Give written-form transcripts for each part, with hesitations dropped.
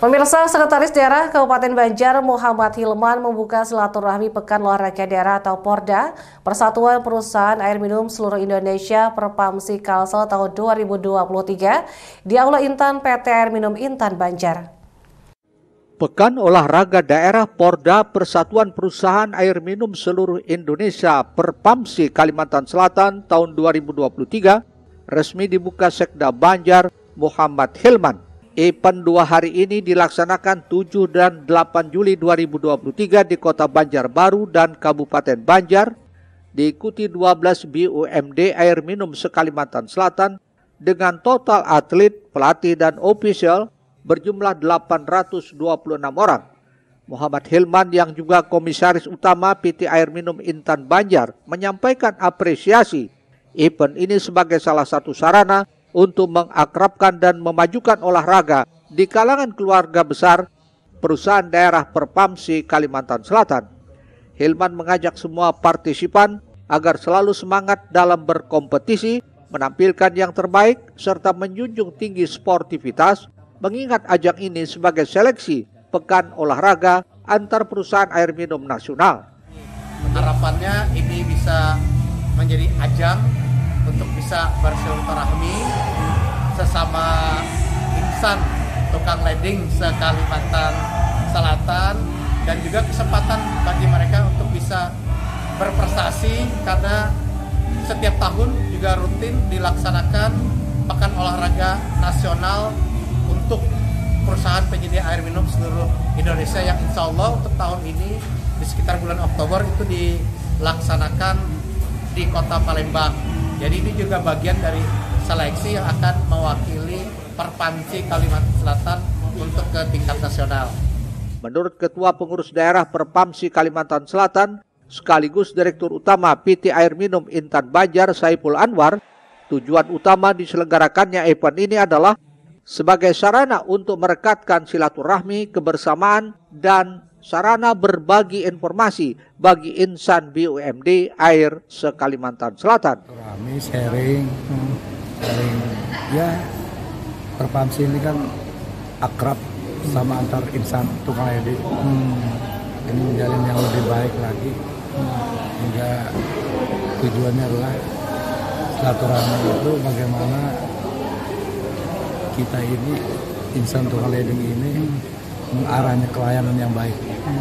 Pemirsa, Sekretaris Daerah Kabupaten Banjar Muhammad Hilman membuka silaturahmi Pekan Olahraga Daerah atau Porda Persatuan Perusahaan Air Minum Seluruh Indonesia Perpamsi Kalsel tahun 2023 di Aula Intan PT Air Minum Intan Banjar. Pekan Olahraga Daerah Porda Persatuan Perusahaan Air Minum Seluruh Indonesia Perpamsi Kalimantan Selatan tahun 2023 resmi dibuka Sekda Banjar Muhammad Hilman. Event 2 hari ini dilaksanakan 7 dan 8 Juli 2023 di Kota Banjarbaru dan Kabupaten Banjar, diikuti 12 BUMD air minum se-Kalimantan Selatan dengan total atlet, pelatih, dan ofisial berjumlah 826 orang. Muhammad Hilman yang juga Komisaris Utama PT Air Minum Intan Banjar menyampaikan apresiasi event ini sebagai salah satu sarana untuk mengakrabkan dan memajukan olahraga di kalangan keluarga besar perusahaan daerah Perpamsi Kalimantan Selatan. Hilman mengajak semua partisipan agar selalu semangat dalam berkompetisi, menampilkan yang terbaik, serta menjunjung tinggi sportivitas, mengingat ajang ini sebagai seleksi Pekan Olahraga antar perusahaan air minum nasional. Harapannya ini bisa menjadi ajang untuk bisa bersilaturahmi sesama insan tukang leding se-Kalimantan Selatan, dan juga kesempatan bagi mereka untuk bisa berprestasi karena setiap tahun juga rutin dilaksanakan Pekan Olahraga Nasional untuk perusahaan penyedia air minum seluruh Indonesia yang insya Allah untuk tahun ini di sekitar bulan Oktober itu dilaksanakan di Kota Palembang. Jadi ini juga bagian dari seleksi yang akan mewakili Perpamsi Kalimantan Selatan untuk ke tingkat nasional. Menurut Ketua Pengurus Daerah Perpamsi Kalimantan Selatan sekaligus Direktur Utama PT Air Minum Intan Banjar Saiful Anwar, tujuan utama diselenggarakannya event ini adalah sebagai sarana untuk merekatkan silaturahmi, kebersamaan, dan sarana berbagi informasi bagi insan BUMD air se-Kalimantan Selatan. Kami sharing, ya Perpamsi ini kan akrab sama antar insan tukang leding. Ini menjalin yang lebih baik lagi, hingga tujuannya adalah silaturahmi itu bagaimana kita ini insan tukang leding ini mengarahnya ke layanan yang baik.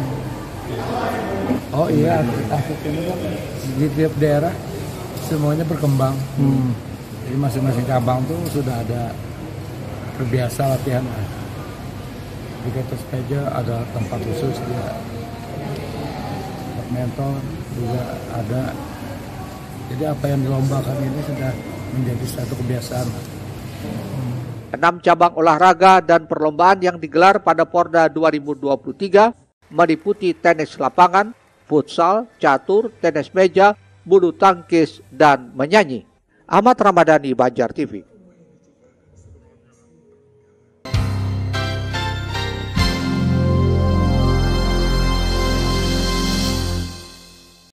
Oh iya, atlet ini kan di tiap daerah semuanya berkembang. Jadi masing-masing cabang tuh sudah ada terbiasa latihan. Di atas sepeda ada tempat khusus, dia badminton juga ada. Jadi apa yang dilombakan ini sudah menjadi satu kebiasaan. 6 cabang olahraga dan perlombaan yang digelar pada Porda 2023 meliputi tenis lapangan, futsal, catur, tenis meja, bulu tangkis, dan menyanyi. Ahmad Ramadhani, Banjar TV.